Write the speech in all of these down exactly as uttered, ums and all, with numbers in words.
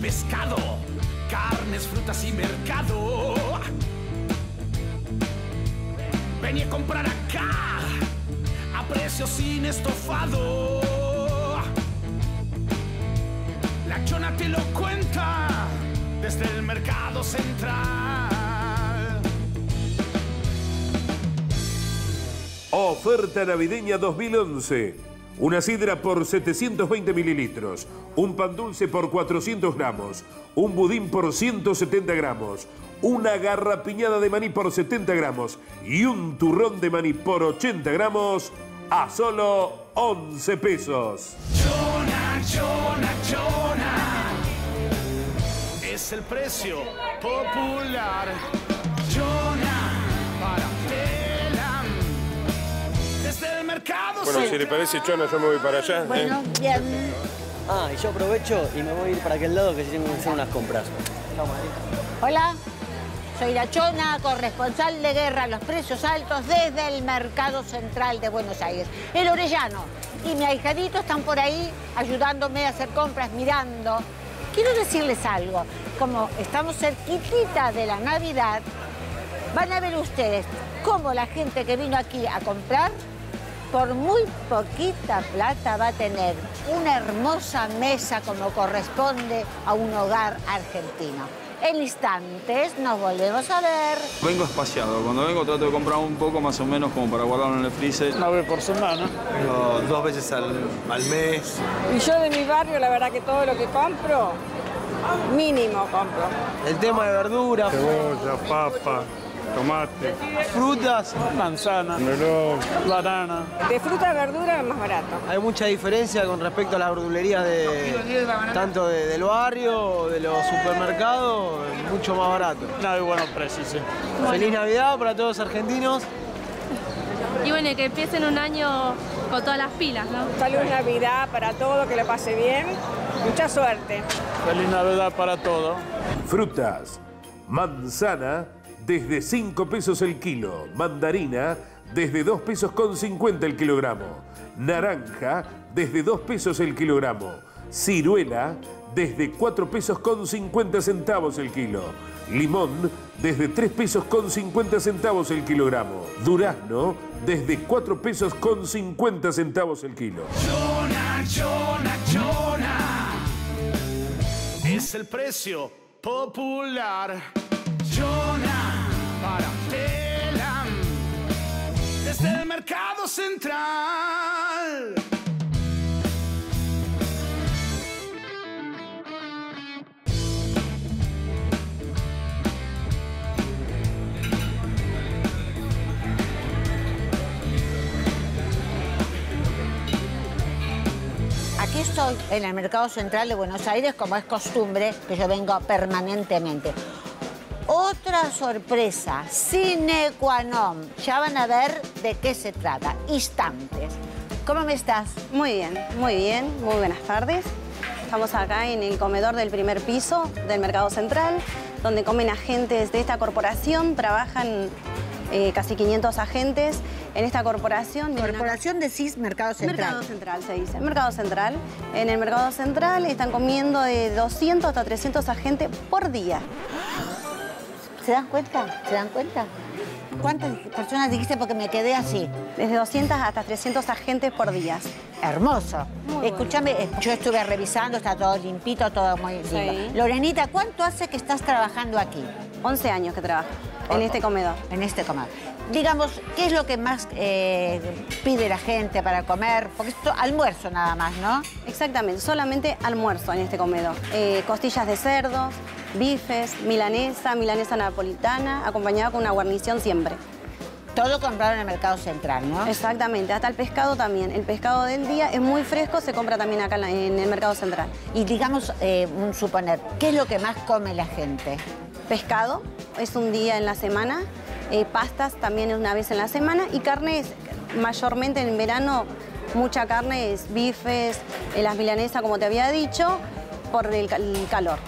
pescado, carnes, frutas y mercado. Vení a comprar acá a precios sin estofado. La Chona te lo cuenta desde el mercado central. Oferta navideña dos mil once. Una sidra por setecientos veinte mililitros, un pan dulce por cuatrocientos gramos, un budín por ciento setenta gramos, una garrapiñada de maní por setenta gramos y un turrón de maní por ochenta gramos a solo once pesos. Chona, Chona, Chona. Es el precio popular. Chona para Telam. Desde el mercado. Bueno, si le parece, Chona, yo me voy para allá. Bueno, ¿eh? bien. Ah, y yo aprovecho y me voy a ir para aquel lado que tengo que hacer unas compras. Hola, soy la Chona, corresponsal de guerra a los precios altos desde el Mercado Central de Buenos Aires. El Orellano y mi ahijadito están por ahí ayudándome a hacer compras, mirando. Quiero decirles algo, como estamos cerquitita de la Navidad, van a ver ustedes cómo la gente que vino aquí a comprar, por muy poquita plata va a tener una hermosa mesa como corresponde a un hogar argentino. En instantes nos volvemos a ver. Vengo espaciado. Cuando vengo trato de comprar un poco más o menos como para guardarlo en el freezer. Una vez por semana. Vengo dos veces al, al mes. Y yo de mi barrio, la verdad que todo lo que compro, mínimo compro. El tema de verduras. Cebolla, papa, tomate, frutas, manzana, melón, banana. De fruta y verdura es más barato. Hay mucha diferencia con respecto a las verdulerías de tanto de, del barrio, de los supermercados, mucho más barato. No hay buenos precios, sí. Feliz Navidad para todos los argentinos. Y bueno, que empiecen un año con todas las pilas, ¿no? Feliz Navidad para todo, que le pase bien. Mucha suerte. Feliz Navidad para todo. Frutas. Manzana desde cinco pesos el kilo. Mandarina desde dos pesos con cincuenta el kilogramo. Naranja desde dos pesos el kilogramo. Ciruela desde cuatro pesos con cincuenta centavos el kilo. Limón desde tres pesos con cincuenta centavos el kilogramo. Durazno desde cuatro pesos con cincuenta centavos el kilo. Chona, Chona, Chona. Es el precio popular. Chona para Telam. Desde el Mercado Central. Aquí estoy en el Mercado Central de Buenos Aires, como es costumbre, que yo vengo permanentemente. Otra sorpresa, sine qua non. Ya van a ver de qué se trata. Instantes. ¿Cómo me estás? Muy bien, muy bien. Muy buenas tardes. Estamos acá en el comedor del primer piso del Mercado Central, donde comen agentes de esta corporación. Trabajan eh, casi quinientos agentes en esta corporación. Corporación de C I S Mercado Central. Mercado Central se dice. Mercado Central. En el Mercado Central están comiendo de doscientos hasta trescientos agentes por día. ¿Se dan cuenta? ¿Se dan cuenta? ¿Cuántas personas dijiste? Porque me quedé así. Desde doscientos hasta trescientos agentes por día. Hermoso. Muy Escúchame, bueno. yo estuve revisando, está todo limpito, todo muy lindo. Sí. Lorenita, ¿cuánto hace que estás trabajando aquí? once años que trabajo en este comedor. En este comedor. Digamos, ¿qué es lo que más eh, pide la gente para comer? Porque esto almuerzo nada más, ¿no? Exactamente, solamente almuerzo en este comedor. Eh, costillas de cerdo, bifes, milanesa, milanesa napolitana, acompañada con una guarnición siempre. Todo comprado en el Mercado Central, ¿no? Exactamente, hasta el pescado también. El pescado del día es muy fresco, se compra también acá en el Mercado Central. Y digamos, eh, un suponer, ¿qué es lo que más come la gente? Pescado, es un día en la semana. Eh, pastas también es una vez en la semana. Y carnes, mayormente en verano, mucha carne, es bifes, eh, las milanesas, como te había dicho, por el, el calor.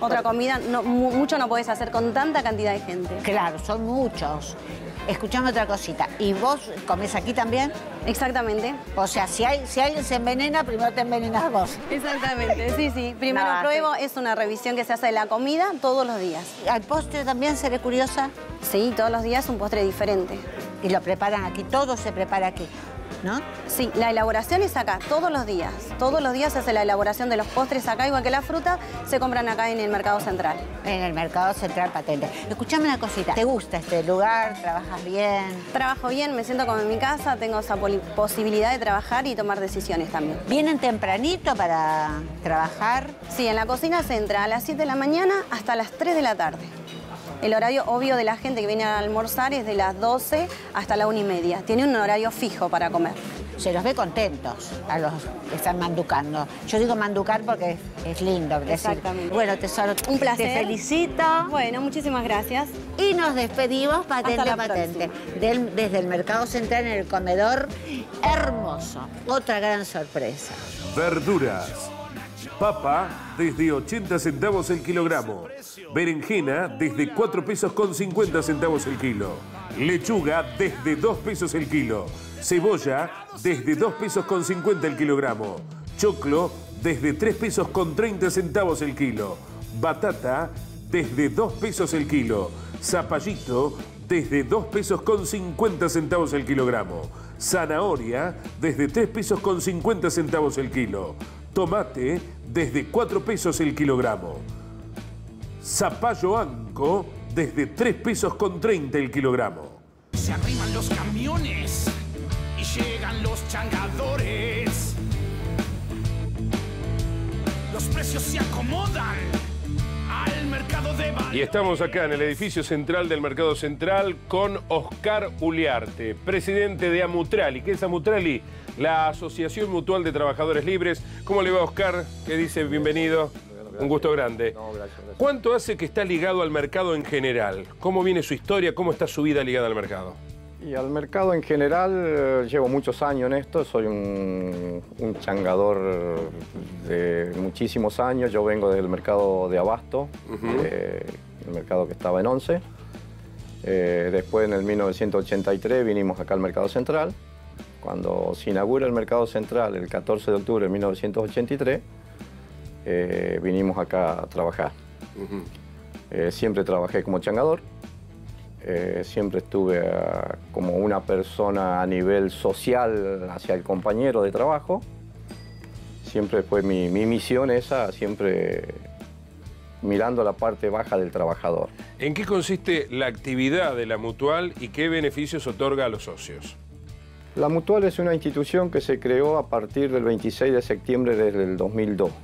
Otra comida, no, mu mucho no podés hacer con tanta cantidad de gente. Claro, son muchos. Escuchame otra cosita. ¿Y vos comés aquí también? Exactamente. O sea, si, hay, si alguien se envenena, primero te envenenas vos. Exactamente, sí, sí. Primero No, pruebo, es una revisión que se hace de la comida todos los días. ¿Al postre también seré curiosa? Sí, todos los días un postre diferente. Y lo preparan aquí, todo se prepara aquí, ¿no? Sí, la elaboración es acá, todos los días. Todos los días se hace la elaboración de los postres acá, igual que la fruta, se compran acá en el Mercado Central. En el Mercado Central Patente. Escuchame una cosita, ¿te gusta este lugar? ¿Trabajas bien? Trabajo bien, me siento como en mi casa, tengo esa posibilidad de trabajar y tomar decisiones también. ¿Vienen tempranito para trabajar? Sí, en la cocina se entra a las siete de la mañana hasta las tres de la tarde. El horario obvio de la gente que viene a almorzar es de las doce hasta la una y media. Tiene un horario fijo para comer. Se los ve contentos a los que están manducando. Yo digo manducar porque es, es lindo. Exactamente. Decir. Bueno, Tesoro, un placer. Te felicito. Bueno, muchísimas gracias. Y nos despedimos, patente a patente, del, desde el Mercado Central en el comedor. Hermoso. Otra gran sorpresa. Verduras. Papa desde ochenta centavos el kilogramo. Berenjena desde cuatro pesos con cincuenta centavos el kilo. Lechuga desde dos pesos el kilo. Cebolla desde dos pesos con cincuenta el kilogramo. Choclo desde tres pesos con treinta centavos el kilo. Batata desde dos pesos el kilo. Zapallito desde dos pesos con cincuenta centavos el kilogramo. Zanahoria desde tres pesos con cincuenta centavos el kilo. Tomate desde cuatro pesos el kilogramo. Zapallo anco desde tres pesos con treinta el kilogramo. Se arriman los camiones y llegan los changadores. Los precios se acomodan al mercado de valores. Y estamos acá en el edificio central del Mercado Central con Oscar Uliarte, presidente de Amutrali. ¿Qué es Amutrali? La Asociación Mutual de Trabajadores Libres. ¿Cómo le va, Oscar? ¿Qué dice? Bienvenido. Un gusto grande. No, gracias, gracias. ¿Cuánto hace que está ligado al mercado en general? ¿Cómo viene su historia? ¿Cómo está su vida ligada al mercado? Y al mercado en general eh, llevo muchos años en esto. Soy un, un changador de muchísimos años. Yo vengo del mercado de Abasto, uh-huh. eh, el mercado que estaba en Once. Eh, después, en el mil novecientos ochenta y tres, vinimos acá al Mercado Central. Cuando se inaugura el Mercado Central, el catorce de octubre de mil novecientos ochenta y tres, eh, vinimos acá a trabajar. Uh-huh. eh, siempre trabajé como changador, eh, siempre estuve a, como una persona a nivel social hacia el compañero de trabajo. Siempre fue mi, mi misión esa, siempre mirando la parte baja del trabajador. ¿En qué consiste la actividad de la Mutual y qué beneficios otorga a los socios? La Mutual es una institución que se creó a partir del veintiséis de septiembre del dos mil dos.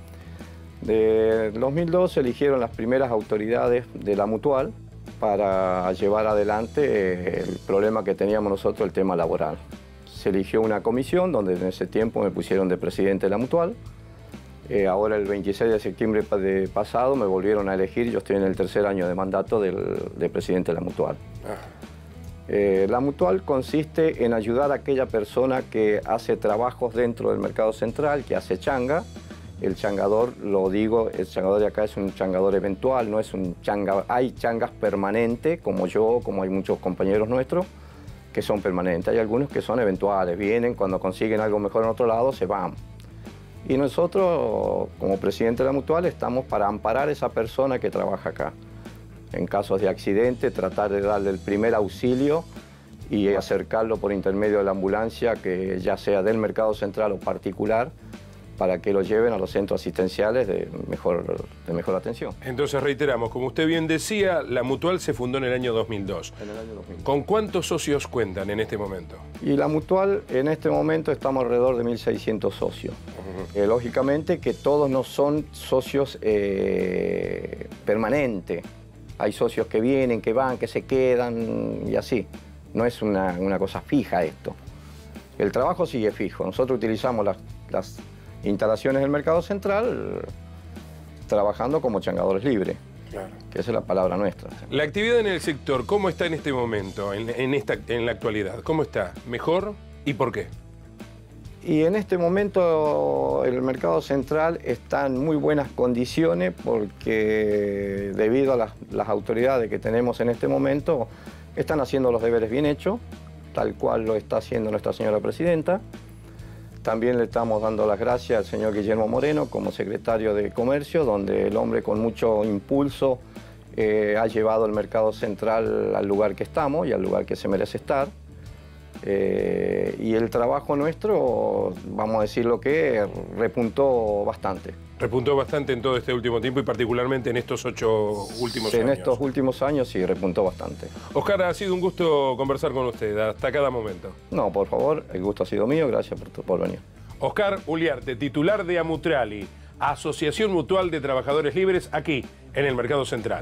Del dos mil dos se eligieron las primeras autoridades de la Mutual para llevar adelante el problema que teníamos nosotros, el tema laboral. Se eligió una comisión donde en ese tiempo me pusieron de presidente de la Mutual. Eh, ahora el veintiséis de septiembre de pasado me volvieron a elegir, yo estoy en el tercer año de mandato del, de presidente de la Mutual. Ah. Eh, la Mutual consiste en ayudar a aquella persona que hace trabajos dentro del Mercado Central, que hace changa. El changador, lo digo, el changador de acá es un changador eventual, no es un changa. Hay changas permanentes, como yo, como hay muchos compañeros nuestros, que son permanentes. Hay algunos que son eventuales, vienen, cuando consiguen algo mejor en otro lado, se van. Y nosotros, como presidente de la Mutual, estamos para amparar a esa persona que trabaja acá. En casos de accidente, tratar de darle el primer auxilio y acercarlo por intermedio de la ambulancia, que ya sea del Mercado Central o particular, para que lo lleven a los centros asistenciales de mejor, de mejor atención. Entonces reiteramos, como usted bien decía, la Mutual se fundó en el año dos mil dos. En el año dos mil dos. ¿Con cuántos socios cuentan en este momento? Y la Mutual, en este momento estamos alrededor de mil seiscientos socios. Uh-huh. eh, lógicamente que todos no son socios eh, permanentes. Hay socios que vienen, que van, que se quedan y así. No es una, una cosa fija esto. El trabajo sigue fijo. Nosotros utilizamos las, las instalaciones del Mercado Central trabajando como changadores libres. Claro. Que esa es la palabra nuestra. La actividad en el sector, ¿cómo está en este momento, en, en, esta, en la actualidad? ¿Cómo está? ¿Mejor? ¿Y por qué? Y en este momento el mercado central está en muy buenas condiciones porque debido a las, las autoridades que tenemos en este momento están haciendo los deberes bien hechos, tal cual lo está haciendo nuestra señora presidenta. También le estamos dando las gracias al señor Guillermo Moreno como secretario de Comercio, donde el hombre con mucho impulso eh, ha llevado el mercado central al lugar que estamos y al lugar que se merece estar. Eh, y el trabajo nuestro, vamos a decirlo que repuntó bastante. Repuntó bastante en todo este último tiempo y particularmente en estos ocho últimos sí, años. En estos últimos años sí, repuntó bastante. Oscar, ha sido un gusto conversar con usted hasta cada momento. No, por favor, el gusto ha sido mío, gracias por, por venir. Oscar Uliarte, titular de Amutrali, Asociación Mutual de Trabajadores Libres, aquí en el Mercado Central.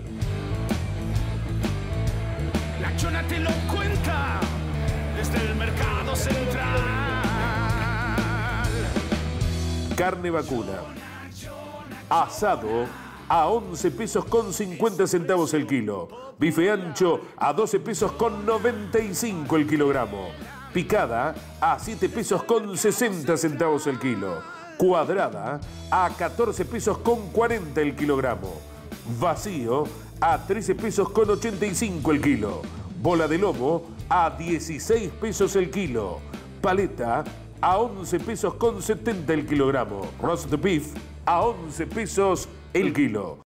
La Chona te lo cuenta desde el Mercado Central. Carne vacuna. Asado a once pesos con cincuenta centavos el kilo. Bife ancho a doce pesos con noventa y cinco el kilogramo. Picada a siete pesos con sesenta centavos el kilo. Cuadrada a catorce pesos con cuarenta el kilogramo. Vacío a trece pesos con ochenta y cinco el kilo. Bola de lomo a dieciséis pesos el kilo. Paleta a once pesos con setenta el kilogramo. Roast beef a once pesos el kilo.